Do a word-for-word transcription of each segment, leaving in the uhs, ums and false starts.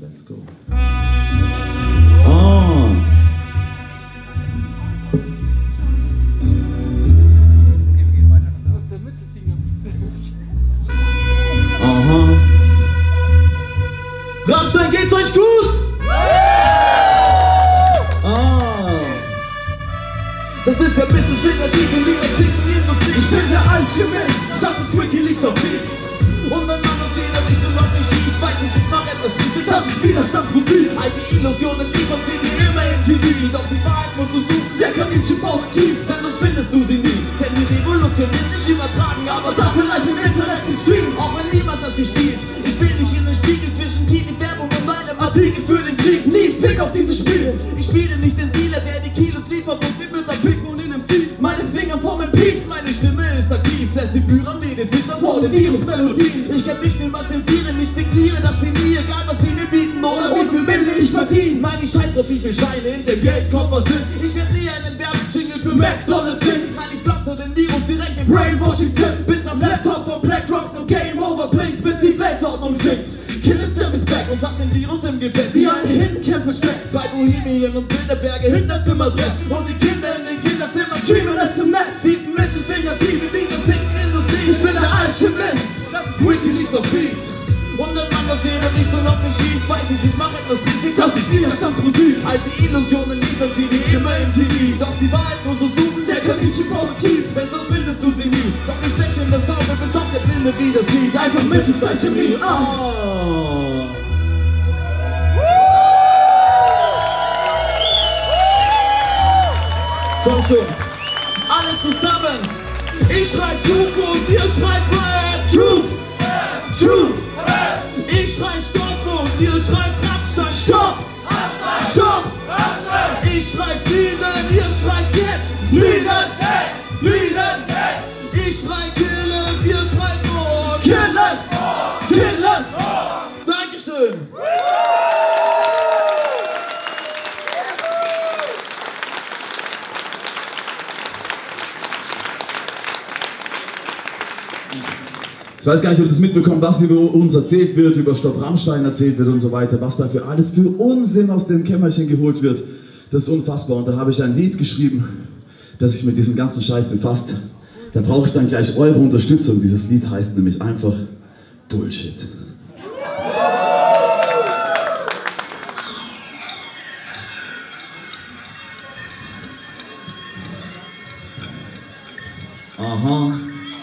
Let's go. Ah. Aha. Rammstein, geht's euch gut? Ah. Das ist der Mittelfinger, die in die Industrie. Ich bin der Alchemist, das ist Wikileaks auf Beats. Und wenn man das jeder nicht und noch nicht schießt, weiß ich, ich mach etwas richtig, das ist Widerstandsmusik. Alte Illusionen liefern sie dir immer im T V. Doch die Wahrheit musst du suchen, der Kaninchen baust tief, denn sonst findest du sie nie. Denn die Revolution wird nicht übertragen, aber dafür live im Internet gestreamt. Auch wenn niemand das hier spielt, ich will nicht in den Spiegel zwischen Teenie-Werbung und meinem Artikel für den Krieg. Nie Fick auf dieses Spiel. Ich spiele nicht den Dealer, der die Kilos liefert und die Mütter picken und in einem Sieg. Meine Finger formen Peace, meine Stimme ist aktiv, lässt die Pyramide zittern vor den Virusmelodien. Ich kann nicht mehr zensieren, ich signiere das hier nie, egal was sie mir bieten oder wie viel Mille ich verdiene. Nein, ich scheiß drauf, wie viel Scheine in dem Geldkoffer sind. Ich werd nie einen Werbejingle für McDonalds singen. Nein, ich platze den Virus direkt in Brainwashing-Tipp. Bis am Laptop von BlackRock no Game Over blinkt, bis die Weltordnung sinkt. Killer Service back und hat den Virus im Gepäck, wie eine Hidden-Cam versteckt. Bei Bohemien und Bilderberge Hinterzimmer treffen und die Kinder in den Kinderzimmern streamen es im Netz. Diesen Mittelfinger tief in dieser Ficken-Industrie. Ich bin der Alchemist, das ist Wikileaks auf Beats. Und wenn man das jeder nicht und noch nicht schießt, weiß ich, ich mach etwas richtig, das ist Widerstandsmusik. Alte Illusionen liefern sie dir immer im T V. Doch die Wahrheit musst du suchen, der Kaninchen positiv, denn sonst findest du sie nie. Doch ich steche in das Auge, bis auch der Blinde wieder sieht. Einfach Mittelzeichen-Chemie. Oh. Komm schon, alle zusammen. Ich schrei Truth und ihr schreit Rap. Truth, Truth. Ich schrei Stopp und ihr schreit Rammstein. Stopp, Stopp. Ich schrei Frieden, ihr schreit jetzt. Frieden, Frieden. Ich schrei Killers, ihr schreit Mord. Killers, Killers. Dankeschön. Ich weiß gar nicht, ob ihr das mitbekommt, was über uns erzählt wird, über Stopp Rammstein erzählt wird und so weiter, was da für alles für Unsinn aus dem Kämmerchen geholt wird. Das ist unfassbar. Und da habe ich ein Lied geschrieben, das sich mit diesem ganzen Scheiß befasst. Da brauche ich dann gleich eure Unterstützung. Dieses Lied heißt nämlich einfach Bullshit. Aha.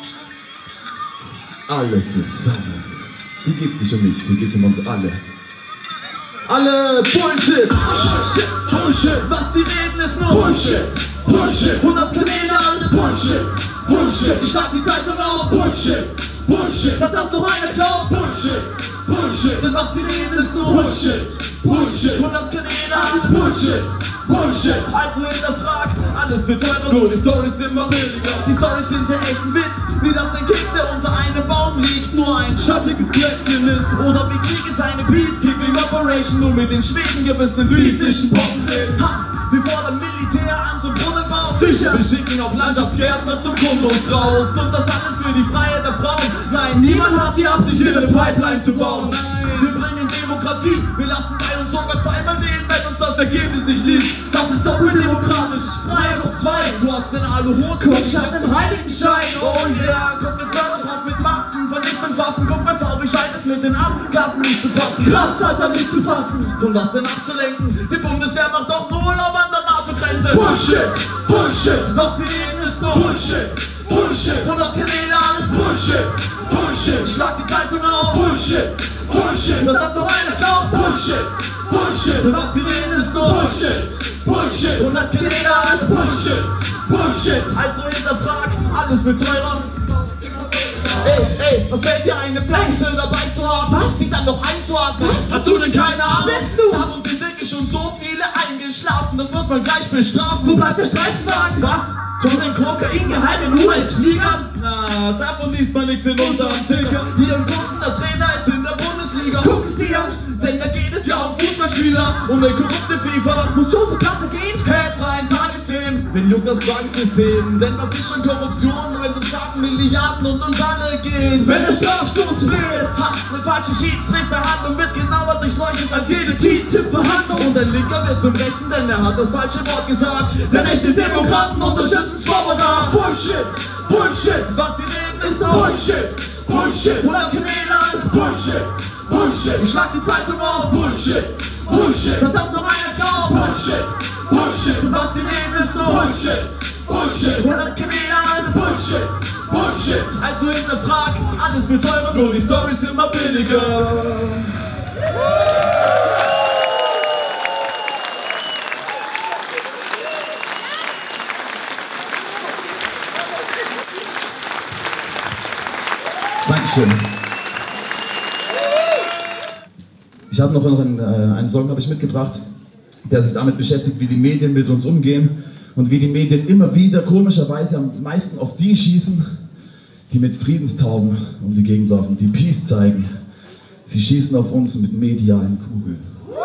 Alle zusammen. Hier geht's nicht um mich, hier geht's um uns alle. Alle Bullshit! Bullshit! Bullshit! Was sie reden ist nur Bullshit! Bullshit! hundert Kanäle, alles Bullshit! Bullshit! Schlag die Zeitung auf! Bullshit! Bullshit! Dass das noch einer glaubt! Bullshit! Bullshit! Denn was sie reden ist nur Bullshit! Bullshit! hundert Kanäle, alles Bullshit! Bullshit! Also hinterfragt, alles wird teurer, nur die Storys sind immer billiger. Die Storys sind der echten Witz, wie das ein Keks, der unter einem Baum liegt, nur ein schattiges Plätzchen ist. Oder wie Krieg ist eine Peacekeeping Operation, nur mit den Schweden gibt es einen friedlichen Bombentritt. Ha! Wir fordern Militär an zum Brunnenbau. Sicher! Wir schicken auf Landschaftsgärtner zum Kundus raus. Und das alles für die Freiheit der Frauen. Nein, niemand hat die Absicht, hier eine Pipeline zu bauen. Nein, wir bringen Demokratie, wir lassen bei uns sogar zweimal wählen, wenn uns das Ergebnis nicht liegt. Das ist doppelt demokratisch, Freiheit hoch zwei. Du hast den Aluhut, guck, ich hab den Heiligenschein. Oh yeah, guck mit Zahlen drauf mit Massen, Vernichtungswaffen. Guck bei V, wie scheint es mit den Abgasen nicht zu passen. Krass, Alter, nicht zu fassen. Und was denn abzulenken? Die Bundeswehr macht doch nur Urlaub an der NATO-Grenze. Bullshit, Bullshit, was wir reden ist nur Bullshit. Bullshit, hundert Kanäle, alles Bullshit. Bullshit, schlag die Zeitung auf. Bullshit, Bullshit, dass das noch einer glaubt. Bullshit, Bullshit, was sie reden ist nur Bullshit. Bullshit, hundert Kanäle, alles Bullshit. Bullshit, also hinterfragt, alles wird teurer. Ey, ey, was fällt dir ein, eine Pflanze dabei zu haben? Was? Die dann noch einzuatmen? Was? Hast du denn keine Ahnung? Spinnst du? Haben uns sind wirklich schon so viele eingeschlafen, das muss man gleich bestrafen. Wo bleibt der Streifenwagen? Was? Tonnen Kokain geheim in U S-Fliegern? Na, davon liest man nichts in unserem Ticker. Hier im Kurzen, der Trainer ist in der Bundesliga. Guck es dir an, denn da geht es ja um Fußballspieler. Und der korrupte FIFA muss Joseph Platte gehen. Headline, Tagesthemen, Wenn juckt das Banksystem, denn was ist schon Korruption, wenn es um starken Milliarden und uns alle geht? Wenn der Strafstoß fehlt, hat eine falsche Schiedsrichterhandlung, wird genauer durchleuchtet als jede T T I P-Verhandlung. Und ein Linker wird zum Rechten, denn er hat das falsche Wort gesagt. Denn echte Demokraten unterstützen Swoboda. Bullshit, Bullshit, was sie reden ist Bullshit, Bullshit, hundert Kanäle ist Bullshit, Bullshit, ich schlag die Zeitung auf, Bullshit, Bullshit, dass das noch einer glaubt, Bullshit, Bullshit, und was sie reden ist nur Bullshit, Bullshit, hundert Kanäle ist Bullshit, Bullshit, also hinterfrag, alles wird teurer, nur die Storys immer billiger. Dankeschön. Ich habe noch einen, einen Song habe ich mitgebracht, der sich damit beschäftigt, wie die Medien mit uns umgehen und wie die Medien immer wieder komischerweise am meisten auf die schießen, die mit Friedenstauben um die Gegend laufen, die Peace zeigen. Sie schießen auf uns mit medialen Kugeln.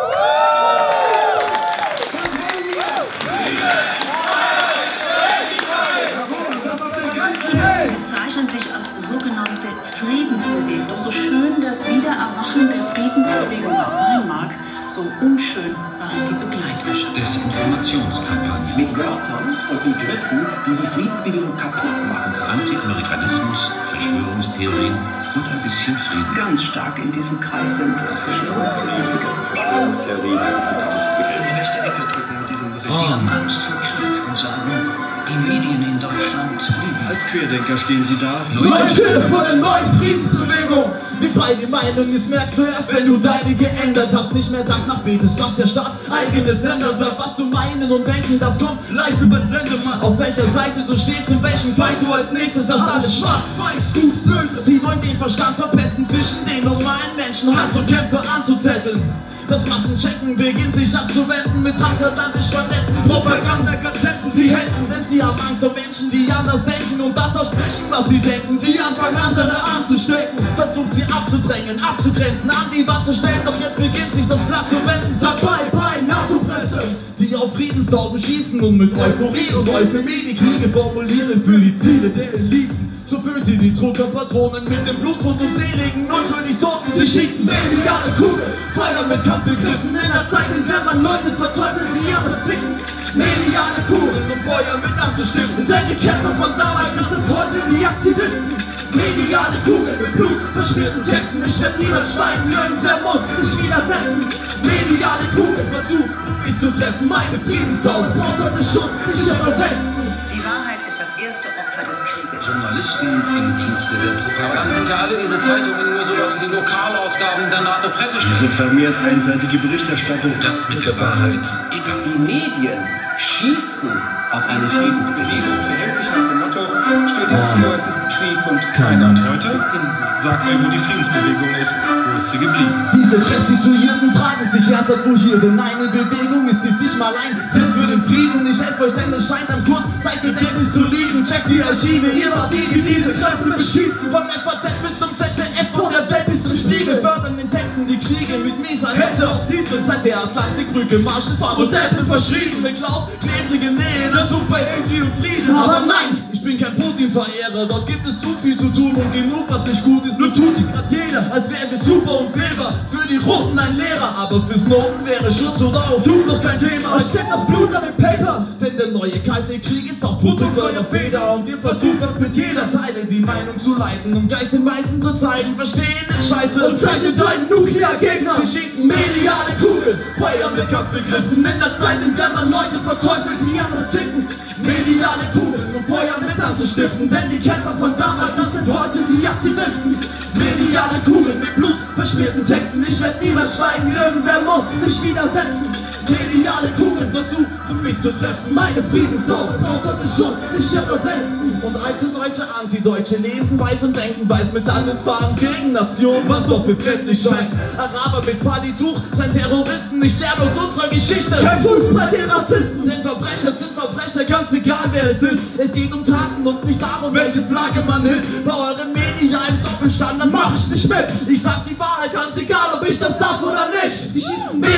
Bezeichnen sich als sogenannte Friedensbewegung. Doch so schön das Wiedererwachen der Friedensbewegung auch sein mag, so unschön waren die Begleitwäsche. Desinformationskampagne. Mit Wörtern und Begriffen, die die Friedensbewegung kaputt machen. Anti-Amerikanismus, Verschwörungstheorien und ein bisschen Frieden. Ganz stark in diesem Kreis sind Verschwörungstheoretiker. Verschwörungstheorien, das ist ein Kampfbegriff. Die rechte Ecke drücken mit diesem Bericht. Die haben Angst vor Krieg und sagen, die Medien in Deutschland lügen. Als Querdenker stehen sie da. Neue Schilder von der neuen Friedensbewegung. Wie frei die Meinung ist, merkst du erst, wenn du deine geändert hast. Nicht mehr das nachbetest, was der Staat eigene Sender sagt. Was du meinen und denken, das kommt live über den Sendemast. Auf welcher Seite du stehst, in welchem Feind du als nächstes hast. Alles schwarz, weiß, gut, böse. Sie wollen den Verstand verpesten, zwischen den normalen Menschen Hass und Kämpfe anzuzetteln. Das Massenchecken beginnt sich abzuwenden mit transatlantisch vernetzten Propagandakonzepten. Sie hetzen, denn sie haben Angst vor Menschen, die anders denken und das aussprechen, was sie denken, die anfangen andere anzustecken. Versucht sie abzudrängen, abzugrenzen, an die Wand zu stellen, doch jetzt beginnt sich das Blatt zu wenden. Sag bye bye NATO-Presse, die auf Friedenstauben schießen und mit Euphorie und Euphemie die Kriege formulieren für die Ziele der Eliten. So füllt sie die Druckerpatronen mit dem Blut von unzähligen unschuldig Toten. Sie schießen mediale Kugeln, feuern mit Kampfbegriffen in einer Zeit, in der man Leute verteufelt, die anders ticken. Mediale Kugeln und Feuer mit anzustiften, denn die Ketzer von damals, das sind heute die Aktivisten. Mediale Kugeln mit Blut, verschmierten Texten, ich werd niemals schweigen, irgendwer muss sich widersetzen. Mediale Kugeln versucht, mich zu treffen, meine Friedenstaube braucht heute Schuss, sichere Westen. Die Wahrheit ist das erste Opfer des Krieges. Journalisten im Dienste der Propaganda. Sind ja alle diese Zeitungen nur sowas wie die Lokalausgaben der NATO-Pressestelle. Diese vermehrt einseitige Berichterstattung. Das mit der Wahrheit. Egal. Die Medien schießen auf eine Friedensbewegung. Verhält sich nach dem Motto, stell dir vor, es ist Krieg und keiner. Und heute sagt mir, wo die Friedensbewegung ist, wo ist sie geblieben? Diese Restituierten fragen sich ernsthaft, wo hier denn eine Bewegung ist, die sich mal einsetzt für den Frieden. Ich helfe euch, denn es scheint am Kurzzeitgedächtnis zu liegen. Checkt die Archive, ihr wart die, die diese Kräfte beschießen. Von F A Z bis zum Z D F, von der Welt bis zum Spiegel. Fördern in Texten die Kriege mit mieser Hetze auf Titeln. Seit der Atlantikbrücke, Marschallfahrt und Despen verschrieben. Mit Klaus, klebrige Nähe, der Super-Energy und Frieden. Aber nein, ich bin kein Putin-Verehrer, dort gibt es zu viel zu tun und genug, was nicht gut ist. Nur tut sich grad jeder, als wären wir super unfehlbar. Für die Russen ein Lehrer, aber für Snowden wäre Schutz oder Aufzug noch kein Thema. Euch steckt das Blut an dem Paper, denn der neue kalte Krieg ist auch Produkt eurer Feder. Und ihr versucht was mit jeder Zeile die Meinung zu leiten, um gleich den meisten zu zeigen, verstehen ist scheiße und zeichnet einen Nukleargegner. Sie schießen mediale Kugeln, Feuer mit Kampfbegriffen in der Zeit, in der man Leute verteufelt, die anders ticken. Mediale Kugeln und Feuer mit anzustiften, denn die Kämpfer von damals, das sind heute die Aktivisten. Mediale Kugeln mit Blut, verschmierten Texten, ich werd niemals schweigen, irgendwer muss sich widersetzen. Mediale Kugeln versuchen mich zu treffen, meine Friedenstaube braucht heute Schuss, sichere Westen. Und alte Deutsche, Antideutsche lesen, weiß und denken, weiß mit Landesfahren gegen Nation, was doch befremdlich scheint. Araber mit Palituch, sind Terroristen, ich lerne aus unserer Geschichte. Kein Fuß bei den Rassisten, denn Verbrecher sind Verbrecher, ganz egal wer es ist. Es geht um Taten und nicht darum, welche Flagge man ist. Bei euren medialen Doppelstandard mach ich nicht mit. Ich sag die Wahrheit, ganz egal, ob ich das darf oder nicht. Die schießen mediale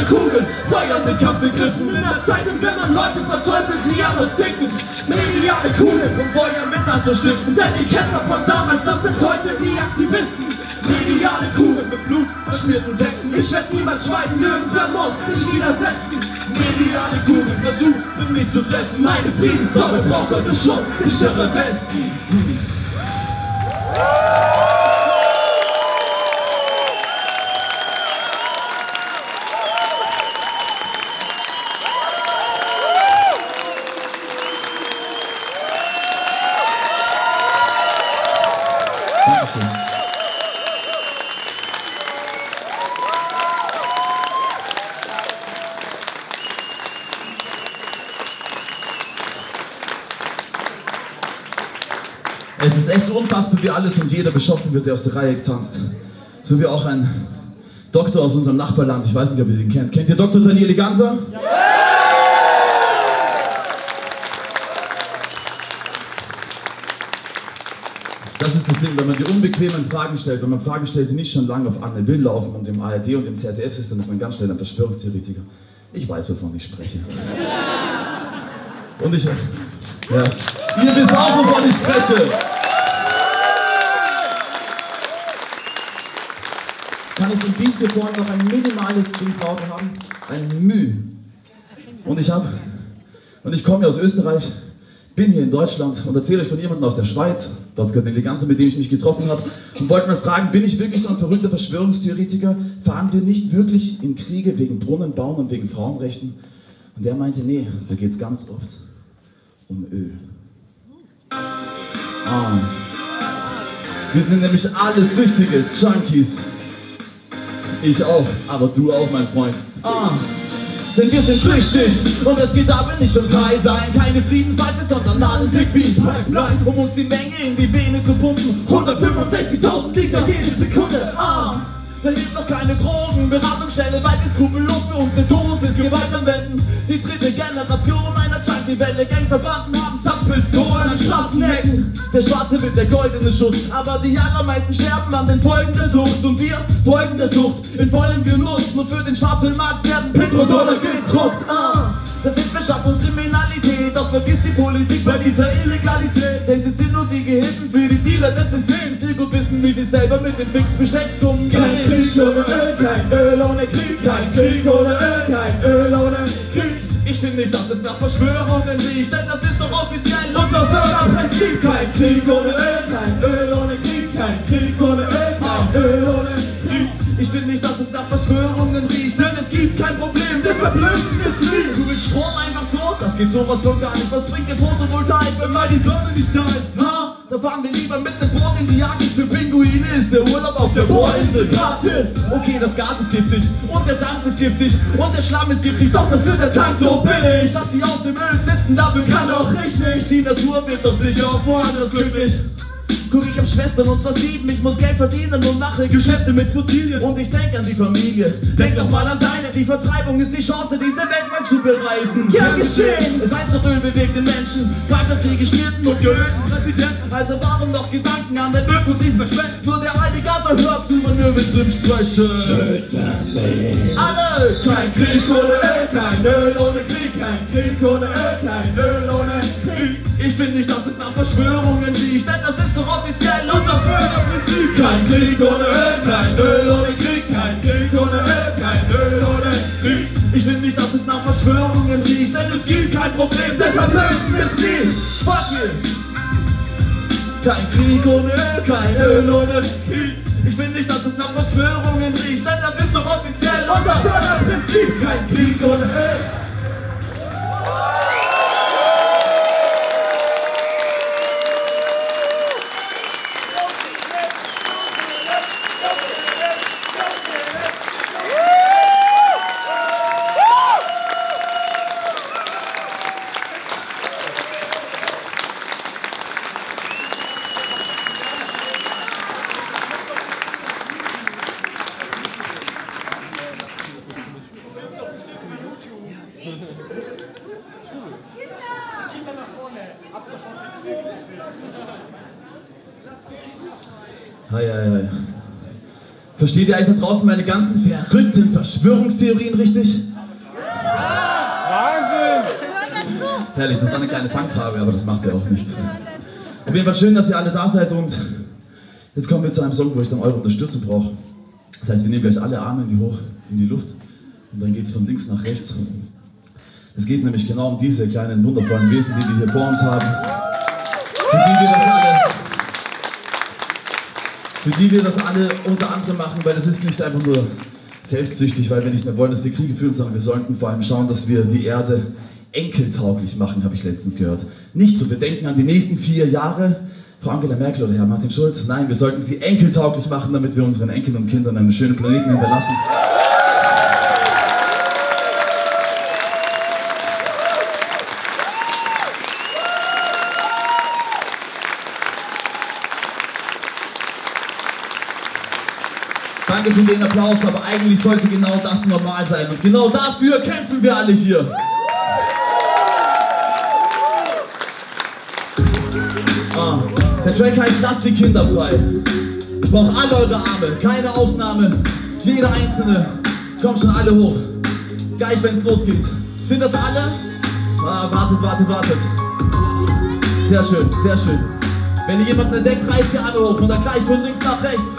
Mediale Kugeln, Feuer mit Kampfbegriffen. In der Zeit, in der man Leute verteufelt, die anders ticken. Mediale Kugeln, um Feuer mit anzustiften. Denn die Kämpfer von damals, das sind heute die Aktivisten. Mediale Kugeln mit Blut verschmierten Texten. Ich werd niemals schweigen, irgendwer muss sich widersetzen. Mediale Kugeln versucht, für mich zu treffen. Meine Friedenstorbe braucht heute Schuss, sichere Westen. Dankeschön. Es ist echt unfassbar, wie alles und jeder beschossen wird, der aus der Reihe tanzt. So wie auch ein Doktor aus unserem Nachbarland, ich weiß nicht, ob ihr den kennt. Kennt ihr Doktor Daniele Ganser? Ja! Das ist das Ding, wenn man die unbequemen Fragen stellt, wenn man Fragen stellt, die nicht schon lange auf Anne Will laufen und im A R D und im Z D F ist, dann ist man ganz schnell ein Verschwörungstheoretiker. Ich weiß, wovon ich spreche. Und ich... Ja. Ihr wisst auch, wovon ich spreche! Kann ich den Beat hier vorne noch ein minimales Ding drauf haben? Ein Müh. Und ich habe... Und ich komme ja aus Österreich, bin hier in Deutschland und erzähle euch von jemandem aus der Schweiz, dort die Eleganz, mit dem ich mich getroffen habe, und wollte mal fragen, bin ich wirklich so ein verrückter Verschwörungstheoretiker? Fahren wir nicht wirklich in Kriege wegen Brunnen bauen und wegen Frauenrechten? Und der meinte, nee, da geht es ganz oft um Öl. Ah. Wir sind nämlich alle süchtige Junkies. Ich auch, aber du auch, mein Freund. Ah. Denn wir sind süchtig und es geht aber nicht ums High sein. Keine Friedenspfeife, sondern nadeldick wie Pipelines, um uns die Menge in die Vene zu pumpen. hundertfünfundsechzigtausend Liter jede Sekunde. Ah. Da hilft noch keine Drogenberatungsstelle, weil wir skrupellos für unsere Dosis Gewalt anwenden. Die dritte Generation einer Junkie-Welle. Gangsterbanden haben Zapfpistolen an Straßenecken. Der Schwarze wird der goldene Schuss, aber die allermeisten sterben an den Folgen der Sucht. Und wir folgen der Sucht in vollem Genuss. Nur für den schwarzen Markt werden Petrodollar gedruckt. Ah, das ist Beschaffungskriminalität, doch vergisst die Politik bei dieser Illegalität. Denn sie sind nur die Gehilfen für die Dealer des Systems, die gut wissen, wie sie selber mit den Fix besteckt umgehen. Kein Krieg ohne Öl, kein Öl ohne Krieg, kein Krieg ohne Öl, kein Öl ohne Krieg. Ich finde nicht, dass es nach Verschwörungen riecht, denn das ist doch offiziell unser Förderprinzip. Kein Krieg ohne Öl, kein Öl ohne Krieg, kein Krieg ohne Öl, kein Öl ohne Krieg. Ich finde nicht, dass es nach Verschwörungen riecht, denn es gibt kein Problem, deshalb lösen wir es nie. Du willst Strom einfach so? Das geht sowas von gar nicht. Was bringt dir Photovoltaik, wenn mal die Sonne nicht da ist? Ha? Da fahren wir lieber mit dem Boot in die Jagd. Für Pinguine ist der Urlaub auf der Bohrinsel gratis. Okay, das Gas ist giftig und der Dampf ist giftig und der Schlamm ist giftig, doch dafür der Tank so billig. Dass die auf dem Öl sitzen, dafür kann auch ich nicht. Die Natur wird doch sicher auch woanders glücklich. Guck, ich hab Schwestern und zwar sieben, ich muss Geld verdienen und mache Geschäfte mit Fossilien. Und ich denk an die Familie, denk doch mal an deine. Die Vertreibung ist die Chance, diese Welt mal zu bereisen. Ja, geschehen! Es heißt doch, Öl bewegt den Menschen. Frag doch die geschmierten und geölten Präsidenten. Also warum noch Gedanken an den Ökozid verschwenden? Nur der Alligator hört zu, man nur mit Sim sprechen. Alle! Kein Krieg ohne Öl, kein Öl ohne Krieg, kein Krieg ohne Öl, kein Öl ohne Krieg. Ich finde nicht, dass es nach Verschwörungen riecht, denn das ist doch offiziell unser Förderprinzip. Kein Krieg ohne Öl, kein Öl ohne Krieg, kein Krieg ohne Öl, kein Öl ohne Krieg. Ich finde nicht, dass es nach Verschwörungen riecht, denn es gibt kein Problem, deshalb lösen wir es nie. Fuck it! Kein Krieg ohne Öl, kein Öl ohne Krieg. Ich finde nicht, dass es nach Verschwörungen riecht, denn das ist doch offiziell unser Förderprinzip. Kein Krieg ohne Öl. Hei, hei, hei. Versteht ihr eigentlich da draußen meine ganzen verrückten Verschwörungstheorien richtig? Herrlich, das war eine kleine Fangfrage, aber das macht ja auch nichts. Auf jeden Fall schön, dass ihr alle da seid und jetzt kommen wir zu einem Song, wo ich dann eure Unterstützung brauche. Das heißt, wir nehmen gleich alle Arme in die, hoch, in die Luft und dann geht es von links nach rechts. Es geht nämlich genau um diese kleinen wundervollen Wesen, die wir hier vor uns haben. Für die wir das alle, für die wir das alle unter anderem machen, weil es ist nicht einfach nur selbstsüchtig, weil wir nicht mehr wollen, dass wir Kriege führen, sondern wir sollten vor allem schauen, dass wir die Erde enkeltauglich machen, habe ich letztens gehört. Nicht so, wir denken an die nächsten vier Jahre, Frau Angela Merkel oder Herr Martin Schulz. Nein, wir sollten sie enkeltauglich machen, damit wir unseren Enkeln und Kindern einen schönen Planeten hinterlassen. Danke für den Applaus, aber eigentlich sollte genau das normal sein. Und genau dafür kämpfen wir alle hier. Ah, der Track heißt Lasst die Kinder frei. Ich brauche alle eure Arme, keine Ausnahme. Jeder einzelne. Kommt schon alle hoch. Gleich, wenn es losgeht. Sind das alle? Ah, wartet, wartet, wartet. Sehr schön, sehr schön. Wenn ihr jemanden entdeckt, reißt ihr alle hoch und dann gleich von links nach rechts.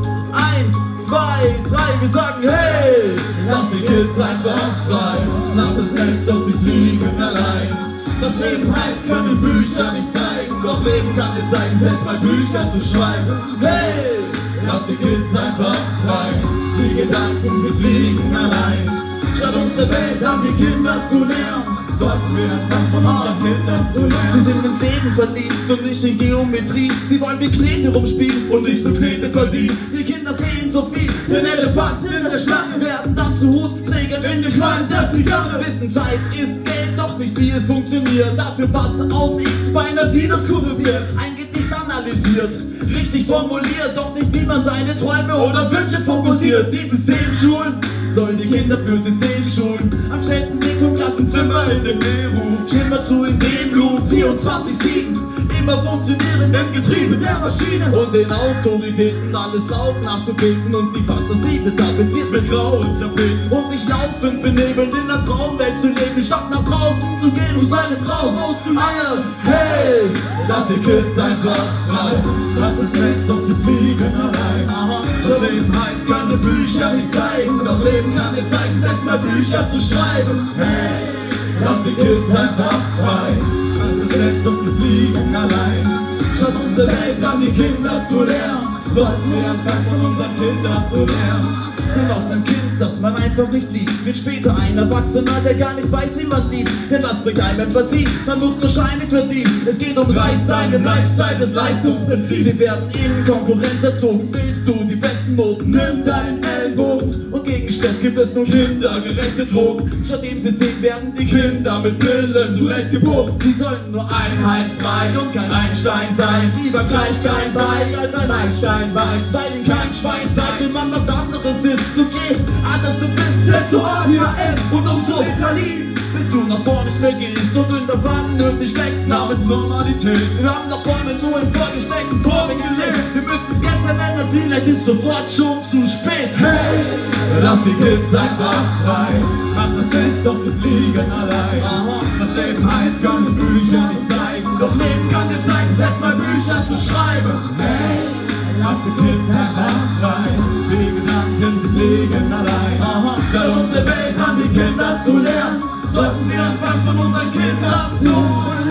Eins, zwei, drei, wir sagen hey! Lass die Kids einfach frei. Nach das Nest, doch sie fliegen allein. Das Leben heißt, können Bücher nicht zeigen. Doch Leben kann dir zeigen, selbst mal Bücher zu schreiben. Hey! Lass die Kids einfach frei. Die Gedanken, sie fliegen allein. Statt unsere Welt an die Kinder zu lehren, sollten wir anfangen von unseren Kindern zu lernen. Sie sind ins Leben verliebt und nicht in Geometrie. Sie wollen wie Knete rumspielen und nicht nur Knete verdienen. Die Kinder sehen so viel, den Elefant in der Schlange, werden dann zu Hutträgern in den Schwein der Zigarre. Wissen, Zeit ist Geld, doch nicht wie es funktioniert. Dafür was aus X bei einer Sinuskurve wird. Ein Gedicht analysiert, richtig formuliert, doch nicht wie man seine Träume oder Wünsche fokussiert. Die Systemschulen sollen die Kinder für System schulen. Am schnellsten Weg vom Klassenzimmer in den Lehrruf. Schimmer zu in dem Loop vierundzwanzig sieben. Immer funktionieren im Getriebe der Maschine. Und den Autoritäten alles laut nachzubilden. Und die Fantasie wird tapeziert mit grauen Tapeten. Und sich laufend benebelnd in der Traumwelt zu leben, statt nach draußen zu gehen, um seine Traum auszuleihen. Hey, lass die Kids einfach frei. Hat das Nest, doch sie fliegen allein. Das Leben heißt, keine Bücher nicht zeigen. Doch Leben kann dir zeigen, selbst mal Bücher zu schreiben. Hey, lass die Kids einfach frei. Hat das Nest, doch sie fliegen allein. Statt unsere Welt an die Kinder zu lehren, sollten wir anfangen von unseren Kindern zu lernen. Denn aus einem Kind, das man einfach nicht liebt, wird später ein Erwachsener, der gar nicht weiß, wie man liebt. Denn was bringt einem Empathie? Man muss nur Scheine verdienen. Es geht um Reichsein im Lifestyle des Leistungsprinzips. Sie werden in Konkurrenz erzogen. Willst du die besten Noten? Nimm deinen Ellbogen. Und gegen Stress gibt es nun kindergerechte Drogen. Statt dem System werden die Kinder mit Pillen zurechtgebogen. Sie sollten nur einheitsbrei und kein Einstein sein. Lieber gleich kein Bei als ein Einstein weiß. Weil ihnen kein Schwein sagt, wenn man was anderes ist. So je anders du bist, desto artiger es. Und umso Ritalin, bis du nach vorne nicht mehr gehst und in der Wanne dich steckst namens Normalität. Wir haben nach vorne nur in vorgesteckten Formen gelebt. Wir müssen es gestern ändern, vielleicht ist sofort schon zu spät. Hey, lass die Kids einfach frei. Hat das Nest, doch sie fliegen allein. Das Leben heißt, können Bücher nicht zeigen. Doch Leben kann dir zeigen, selbst mal Bücher zu schreiben. Hey, lass die Kids einfach frei. Die Gedanken, sie fliegen allein. Aha. Statt unsere Welt an die Kinder zu lernen, sollten wir anfangen von unseren Kindern zu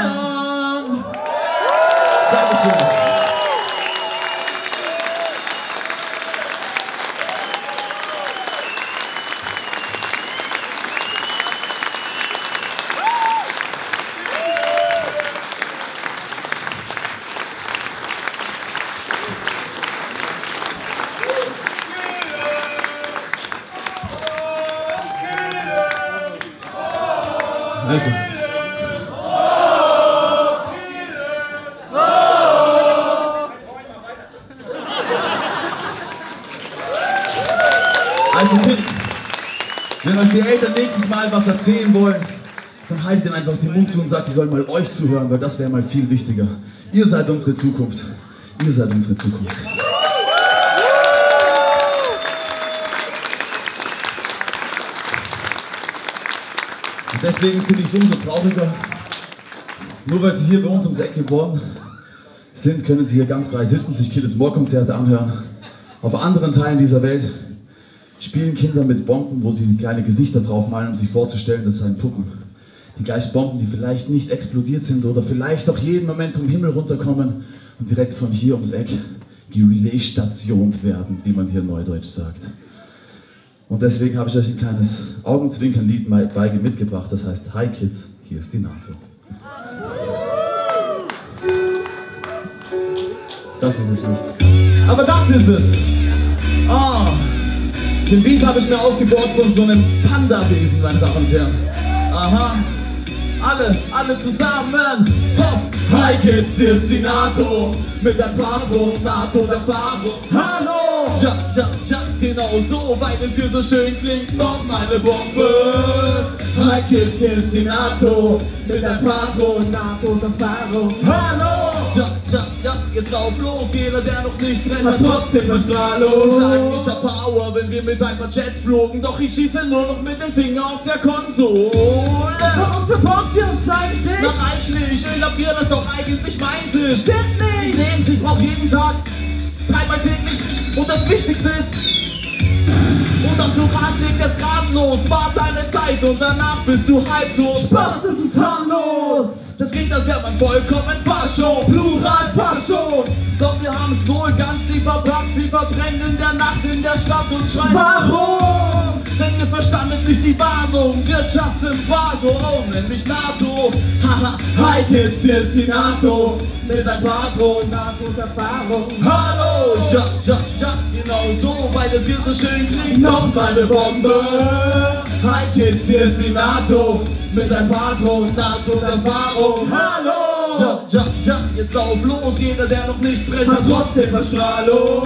lernen. Dankeschön. Also. Also Kids, wenn euch die Eltern nächstes Mal was erzählen wollen, dann haltet ihnen einfach den Mund zu und sagt, sie sollen mal euch zuhören, weil das wäre mal viel wichtiger. Ihr seid unsere Zukunft. Ihr seid unsere Zukunft. Deswegen finde ich es umso trauriger, nur weil sie hier bei uns ums Eck geboren sind, können sie hier ganz frei sitzen, sich Kill Is More Konzerte anhören. Auf anderen Teilen dieser Welt spielen Kinder mit Bomben, wo sie kleine Gesichter draufmalen, um sich vorzustellen, das seien Puppen. Die gleichen Bomben, die vielleicht nicht explodiert sind oder vielleicht auch jeden Moment vom Himmel runterkommen und direkt von hier ums Eck gerelaystationt werden, wie man hier neudeutsch sagt. Und deswegen habe ich euch ein kleines Augenzwinkern-Lied mitgebracht, das heißt Hi Kids, hier ist die NATO. Das ist es nicht. Aber das ist es! Ah! Den Beat habe ich mir ausgeborgt von so einem Panda-Besen, meine Damen und Herren. Aha! Alle, alle zusammen! Hopp! Hi Kids, hier ist die NATO! Mit ein Patron, NATO-Erfahrung. Hallo! Ja, ja, ja, genau so, weil es hier so schön klingt, noch meine Bombe! Hi Kids, hier ist die NATO! Mit ein Patron, NATO-Erfahrung. Hallo! Ja, ja, ja, jetzt lauf los, jeder der noch nicht brennt, hat trotzdem Verstrahlung. Sie sagen, ich hab Power, wenn wir mit ein paar Jets flogen, doch ich schieße nur noch mit dem Finger auf der Konsole. Warum supportet ihr uns eigentlich? Na reichlich, ich glaub ihr, das doch eigentlich meins ist. Stimmt nicht! Ich lehne, ich brauch jeden Tag, dreimal täglich und das Wichtigste ist, und das Lurat liegt es gradlos, warte eine Zeit und danach bist du halbtot. Spaß, das ist harmlos! Das klingt, als wäre man vollkommen Fascho, Plural Faschos. Doch wir haben's wohl ganz lieb verpackt, sie verbrennen in der Nacht in der Stadt und schreien warum? Denn ihr verstandet nicht die Warnung, Wirtschaftsembargo, oh, nenn mich NATO. Haha, hi Kids, hier ist die NATO, mit ein Patron, NATO-Erfahrung. Hallo, ja, ja, ja, genau so, weil es hier so schön klingt, noch meine Bombe. Hi Kids, hier ist die NATO, mit ein Patron, NATO-Erfahrung. Hallo, ja, ja, ja, jetzt lauf los, jeder der noch nicht brennt, hat trotzdem Verstrahlung.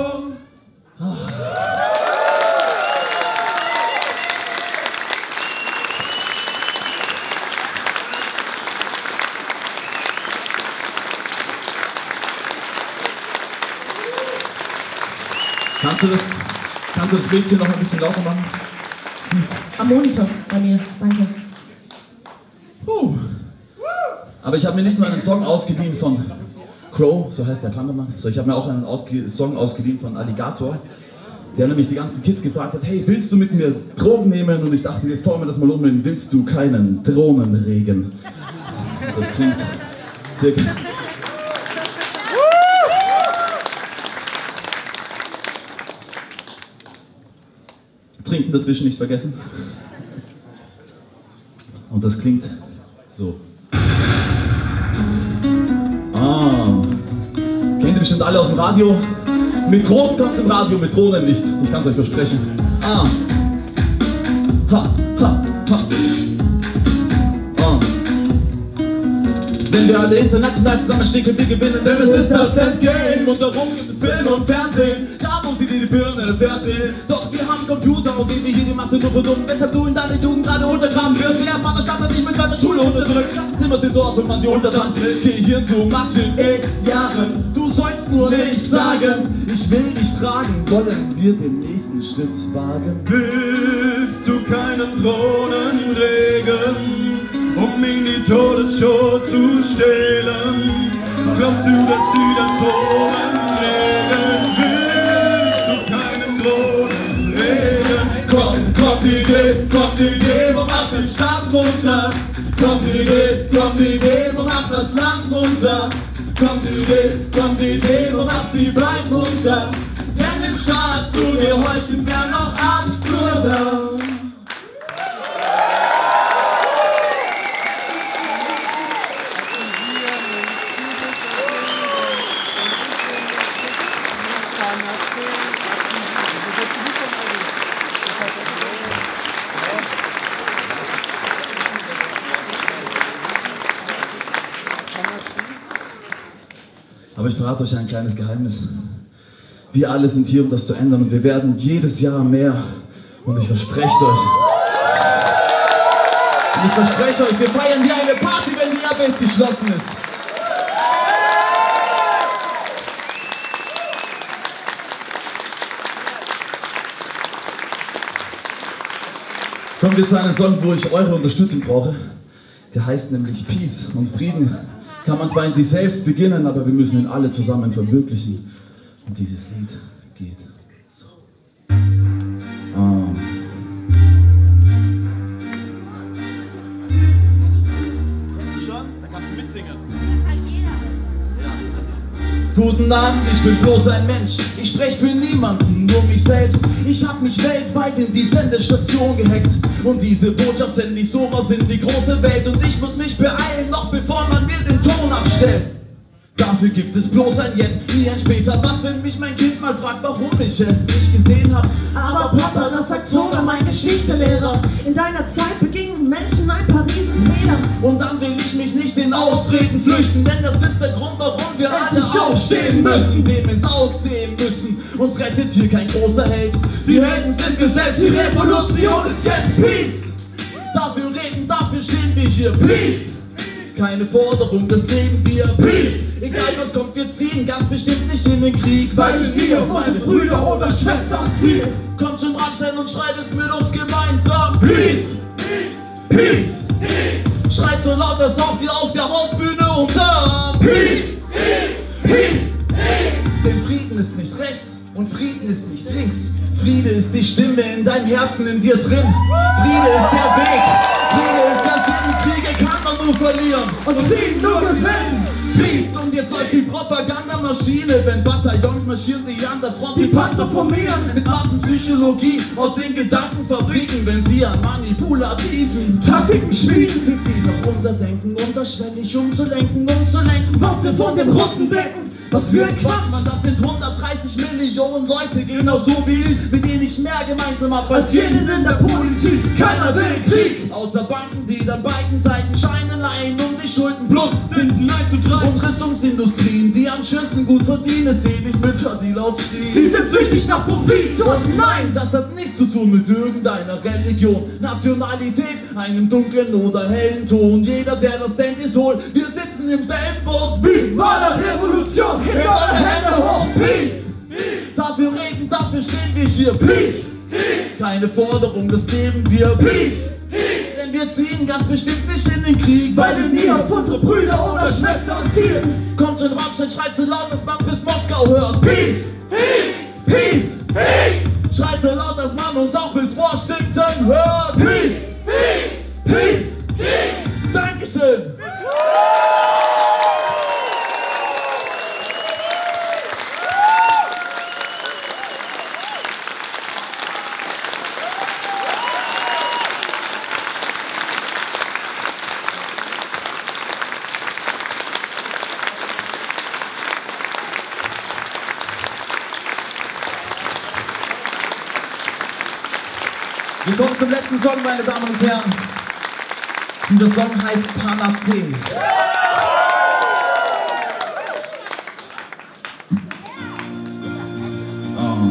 Kannst du das, kannst du das Bild hier noch ein bisschen lauter machen? Am Monitor bei mir, danke. Puh. Aber ich habe mir nicht nur einen Song ausgeliehen von Crow, so heißt der Pandamann, so ich habe mir auch einen Ausge Song ausgeliehen von Alligator, der nämlich die ganzen Kids gefragt hat, hey, willst du mit mir Drogen nehmen? Und ich dachte, wir formen das mal um in willst du keinen Drohnenregen? Das klingt circa... Trinken dazwischen nicht vergessen. Und das klingt so. Ah. Kennt ihr bestimmt alle aus dem Radio? Mit Drohnen kommt's im Radio, mit Drohnen nicht. Ich kann's euch versprechen. Ah. Ha, ha, ha. Ah. Wenn wir alle international zusammenstehen, können wir gewinnen, denn es ist das Endgame. Und darum gibt es Film und Fernsehen, da wo sie dir die Birne verdrehen. Doch wir haben Computer und sehen wir hier die Masse nur verdummt. Weshalb du in deiner Jugend gerade untergraben wirst. Der Vaterstaat hat dich mit seiner Schule unterdrückt. Klassenzimmer sind dort, wenn man die Untertanen will. Gehirn zu Matschen, x Jahren. Du sollst nur nichts sagen. Ich will dich fragen, wollen wir den nächsten Schritt wagen? Willst du keinen Drohnenregen, um in die Todesshow zu stehlen? Glaubst du, dass die das Drohnenregen? Willst du keinen Drohnenregen? Komm, kommt die Idee, kommt die Idee, wo macht den Staat runter? Kommt die Idee, kommt die Idee, wo macht das Land runter? Kommt die Idee, kommt die Idee, wo macht sie bleibt runter? Denn dem Staat zu gehorchen wäre noch absurder. Aber ich verrate euch ein kleines Geheimnis. Wir alle sind hier, um das zu ändern und wir werden jedes Jahr mehr. Und ich verspreche euch, und ich verspreche euch, wir feiern hier eine Party, wenn die Airbase geschlossen ist. Kommen wir zu einem Song, wo ich eure Unterstützung brauche. Der heißt nämlich Peace. Und Frieden kann man zwar in sich selbst beginnen, aber wir müssen ihn alle zusammen verwirklichen. Und dieses Lied geht so. Oh. Kennst du schon? Da kannst du mitsingen. Da kann jeder. Guten Abend, ich bin bloß ein Mensch. Ich spreche für niemanden, nur mich selbst. Ich hab mich weltweit in die Sendestation gehackt. Und diese Botschaft sende ich sowas in die große Welt. Und ich muss mich beeilen, noch bevor man mir den Ton abstellt. Dafür gibt es bloß ein Jetzt, nie ein Später. Was, wenn mich mein Kind mal fragt, warum ich es nicht gesehen hab? Aber Papa, das sagt sogar mein Geschichtelehrer. In deiner Zeit begingen Menschen ein paar Riesenfehler. Und dann will ich mich nicht in Ausreden flüchten, denn das ist der Grund, warum wir alle aufstehen müssen, dem ins Auge sehen müssen. Uns rettet hier kein großer Held. Die Helden sind wir selbst, die Revolution ist jetzt Peace. Dafür reden, dafür stehen wir hier, Peace. Keine Forderung, das nehmen wir, Peace. Egal was kommt, wir ziehen ganz bestimmt nicht in den Krieg, weil ich nie auf meine Brüder oder Schwestern ziehe. Kommt schon Rammstein und schreit es mit uns gemeinsam, Peace, Peace, schreit so laut, dass auch die auf der Hauptbühne unter Peace, Peace. Denn Frieden ist nicht rechts und Frieden ist nicht links. Friede ist die Stimme in deinem Herzen, in dir drin. Friede ist der Weg, Friede ist das Sinn. Kriege kann man nur verlieren und Frieden nur gewinnen. Peace, und jetzt läuft die Propagandamaschine. Wenn Bataillons marschieren sie an der Front, die Panzer formieren. Mit Massenpsychologie aus den Gedankenfabriken. Wenn sie an manipulativen Taktiken schmieden, sie ziehen auf unser Denken unterschwellig umzulenken, umzulenken, was wir von dem Russen denken. Was für ein Quatsch, man, das sind hundertdreißig Millionen Leute, genauso wie ich, mit denen ich mehr gemeinsam hab als jenen in der Politik. Keiner will Krieg, außer Banken, die dann beiden Seiten Scheine leihen, um die Schulden plus Zinsen einzutreiben. Und Rüstungsindustrien, die an Schüssen gut verdienen, seh nicht Mütter, die laut schrien. Sie sind süchtig nach Profit und nein, das hat nichts zu tun mit irgendeiner Religion, Nationalität, einem dunklen oder hellen Ton. Jeder, der das denkt, ist hohl. Wir sitzen im selben Boot wie bei der Revolution. Hebt eure Hände hoch, Peace! Dafür reden, dafür stehen wir hier, Peace! Keine Forderung, das nehmen wir, Peace! Denn wir ziehen ganz bestimmt nicht in den Krieg, weil wir nie auf unsere Brüder oder Schwestern zielen. Kommt schon Rammstein, schreit so laut, dass man bis Moskau hört, Peace! Peace! Schreit so laut, dass man uns auch bis Washington hört, Peace! Peace! Dankeschön! Wir kommen zum letzten Song, meine Damen und Herren. Dieser Song heißt Panazee. Oh.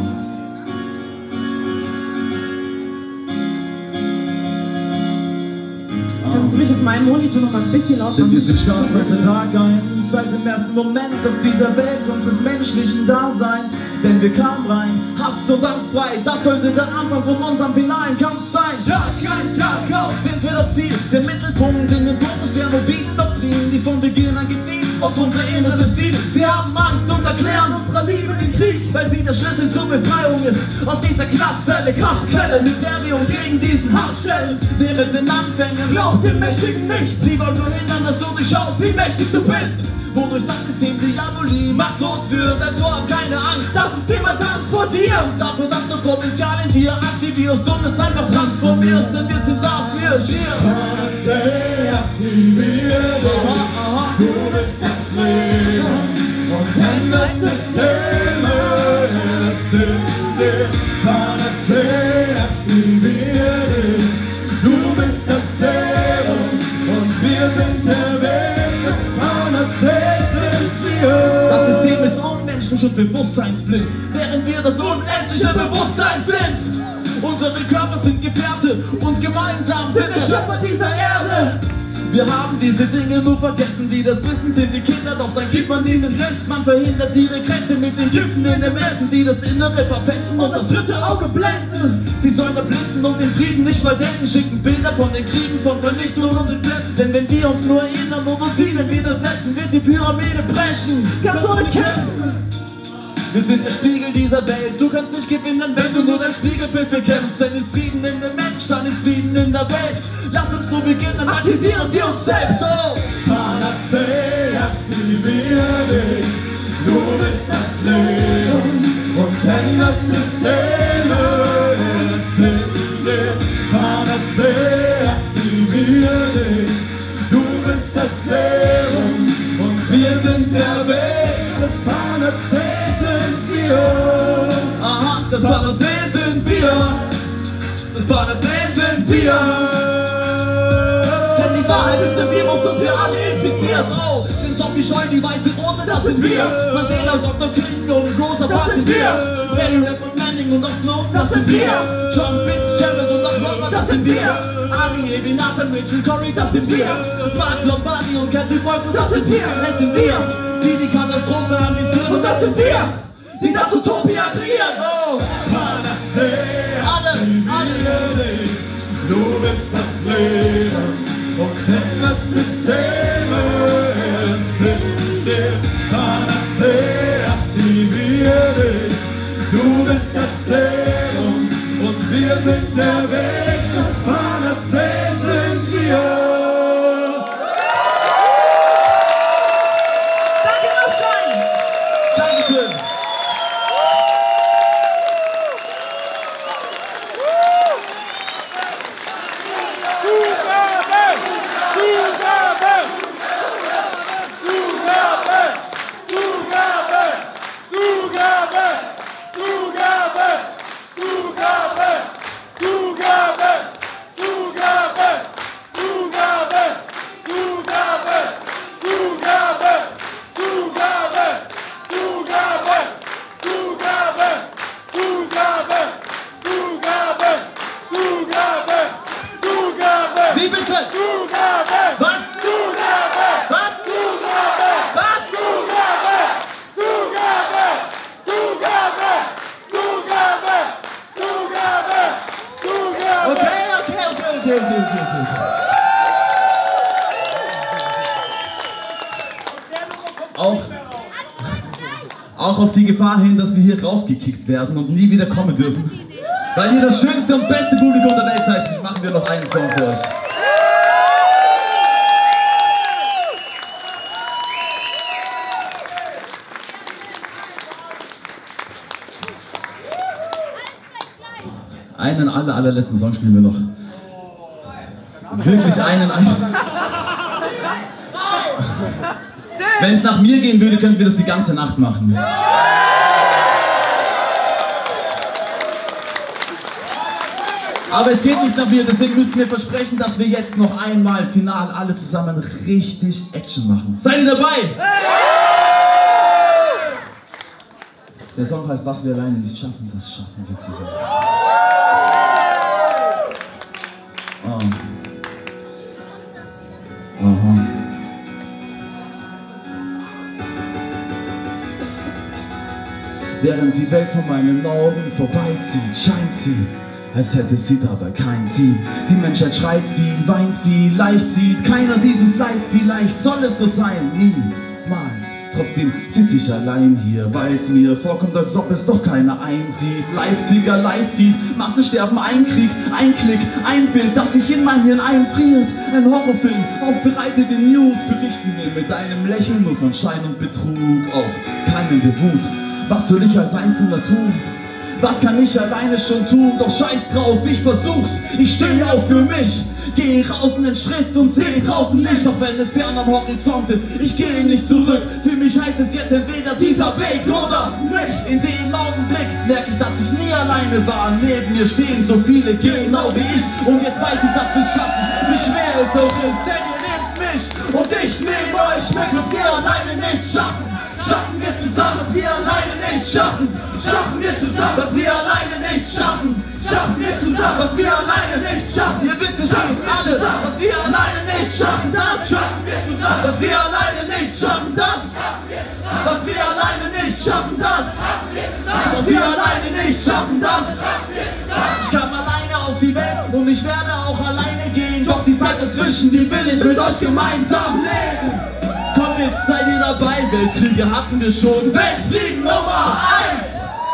Kannst du mich auf meinen Monitor noch mal ein bisschen laut Denn machen? wir sind stolz, weil der Tag ein, seit dem ersten Moment auf dieser Welt unseres menschlichen Daseins. Denn wir kamen rein, Hass und Angst frei, das sollte der Anfang von unserem finalen Kampf sein. Tag ein, Tag aus sind wir das Ziel, der Mittelpunkt in den Fokus der mobilen Doktrinen, die von Beginn an gezielt auf unser inneres Ziel. Sie haben Angst und erklären unserer Liebe den Krieg, weil sie der Schlüssel zur Befreiung ist. Aus dieser Knastzelle, Kraftquelle, mit der wir uns gegen diesen Hass stellen. Während den Anfängen glaubt den Mächtigen nicht. Sie wollen verhindern, dass du durchschaust, wie mächtig du bist. Wodurch das System Diabolie machtlos wird, also hab keine Angst. Das System hat Angst vor dir. Dafür, dass du Potenzial in dir aktivierst und es einfach transformierst, denn wir sind dafür hier. Panazee aktivieren, du bist das Leben und wenn das System ist in dir. Panazee aktivieren, du bist das Leben und wir sind der Weg. Das System ist unmenschlich und bewusstseinsblind, während wir das unendliche Bewusstsein sind. Unsere Körper sind Gefährte und gemeinsam sind wir Schöpfer dieser Erde. Wir haben diese Dinge nur vergessen, die das wissen, sind die Kinder, doch dann gibt man ihnen Recht. Man verhindert ihre Kräfte mit den Giften in dem Essen, die das Innere verpesten und das dritte Auge blenden. Sie sollen erblinden und den Frieden nicht mal denken, schicken Bilder von den Kriegen, von Vernichtung und den Plätzen. Denn wenn wir uns nur erinnern und uns ihnen widersetzen, wird die Pyramide brechen, ganz ohne Kämpfen. Wir sind der Spiegel dieser Welt, du kannst nicht gewinnen, wenn du nur dein Spiegelbild bekämpfst. Denn ist Frieden in dem Mensch, dann ist Frieden in der Welt. Lasst uns nur beginnen, aktivieren wir uns selbst. So! Panazee, aktivier dich, du bist das Leben und denn das System ist in dir. Panazee, aktivier dich, du bist das Leben und wir sind der Weg. Das Panazee sind wir. Aha, das Panazee sind wir. Das Panazee sind wir. Denn die Wahrheit ist im Virus und wir alle infiziert. Oh, den Zombie scheuen die weiße Rose, das sind wir. Mandela, Doktor King und Rosa, das sind wir. Barry Rap und Manning und auch Snow, das sind wir. John Fitzgerald und auch Robert, das sind wir. Ari, Ebi, Nathan, Rachel, Corey, das sind wir. Mark Lombardi und Kathy Boyd, das sind wir. Es sind wir, die die Katastrophe anvisieren. Und das sind wir, die das Utopia kreieren. Oh, Panazee, alle, alle. Du bist das Leben und denn das System ist in dir. Panazee, aktivier dich, du bist das Leben und wir sind der Weg. Das Panazee sind wir. Danke, Rammstein! Dankeschön! Wie bitte? Zugabe! Was? Zugabe! Was? Zugabe! Was? Zugabe! Zugabe! Zugabe! Zugabe! Zugabe! Zugabe! Okay, okay, okay, okay, okay, okay, okay. Auch, auch auf die Gefahr hin, dass wir hier rausgekickt werden und nie wieder kommen dürfen. Weil ihr das schönste und beste Publikum der Welt seid, machen wir noch einen Song für euch. Einen aller, allerletzten Song spielen wir noch. Wirklich einen, einen. Wenn es nach mir gehen würde, könnten wir das die ganze Nacht machen. Aber es geht nicht nach mir, deswegen müssten wir versprechen, dass wir jetzt noch einmal final alle zusammen richtig Action machen. Seid ihr dabei? Der Song heißt Was wir alleine nicht schaffen, das schaffen wir zusammen. Oh. Aha. Während die Welt vor meinen Augen vorbeizieht, scheint sie, als hätte sie dabei kein Ziel. Die Menschheit schreit viel, weint viel, leicht sieht keiner dieses Leid. Vielleicht soll es so sein, niemals. Trotzdem sitze ich allein hier, weil es mir vorkommt, als ob es doch keiner einsieht. Live-Ticker, Live-Feed, Massensterben, ein Krieg, ein Klick, ein Bild, das sich in mein Hirn einfriert. Ein Horrorfilm, aufbereitet in News, berichten mir mit einem Lächeln nur von Schein und Betrug auf keimende Wut. Was soll ich als Einzelner tun? Was kann ich alleine schon tun? Doch scheiß drauf, ich versuch's, ich stehe auf für mich. Gehe raus einen Schritt und seh draußen Licht, auch wenn es fern am Horizont ist, ich gehe nicht zurück. Für mich heißt es jetzt entweder dieser Weg oder nicht. In dem Augenblick merke ich, dass ich nie alleine war. Neben mir stehen so viele genau wie ich. Und jetzt weiß ich, dass wir's schaffen, wie schwer es auch ist. Denn ihr nehmt mich und ich nehme euch mit, was wir alleine nicht schaffen. Schaffen wir zusammen, was wir alleine nicht schaffen. Schaffen wir zusammen, was wir alleine nicht schaffen. Schaffen wir zusammen, was wir alleine nicht schaffen. Ihr wisst es, schaffen alle, was wir alleine nicht schaffen. Dann Was wir alleine nicht schaffen, das. Was wir alleine nicht schaffen, das. Was wir alleine nicht schaffen, das. Ich kam alleine auf die Welt und ich werde auch alleine gehen. Doch die Zeit dazwischen, die will ich mit euch gemeinsam leben. Komm, jetzt seid ihr dabei, Weltkriege hatten wir schon. Weltfrieden Nummer eins!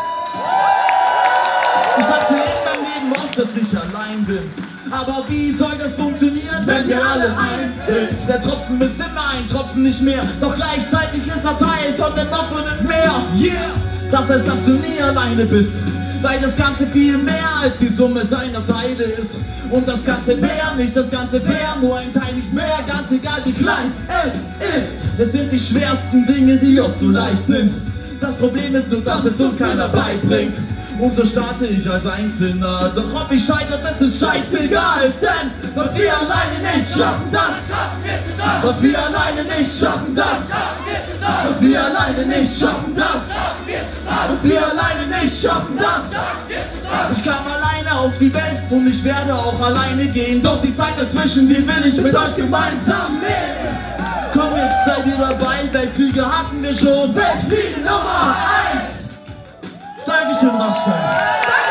Ich dachte in meinem Leben oft, dass ich allein bin. Aber wie soll das funktionieren, wenn wir alle eins sind? Der Tropfen ist immer ein Tropfen, nicht mehr. Doch gleichzeitig ist er Teil von dem offenen Meer. Yeah! Das heißt, dass du nie alleine bist. Weil das Ganze viel mehr als die Summe seiner Teile ist. Und das Ganze wäre nicht, das Ganze wäre nur ein Teil, nicht mehr, ganz egal wie klein es ist. Es sind die schwersten Dinge, die oft so leicht sind. Das Problem ist nur, dass es uns keiner beibringt. Und so starte ich als Einzelner, doch ob ich scheitere, das ist scheißegal. Denn was wir alleine nicht schaffen, das. Was wir alleine nicht schaffen, das. Was wir alleine nicht schaffen, das. Was wir alleine nicht schaffen, das. Ich kam alleine auf die Welt und ich werde auch alleine gehen. Doch die Zeit dazwischen, die will ich mit euch gemeinsam nehmen. Komm, jetzt seid ihr dabei, Weltkriege hatten wir schon. Weltkrieg Nummer eins! Dankeschön, Rammstein.